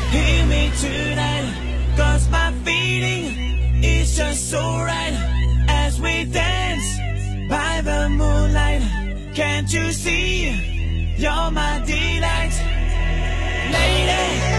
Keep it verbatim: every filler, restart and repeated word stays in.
Hear me tonight, cause my feeling is just so right. As we dance by the moonlight, can't you see, you're my delight. Lady,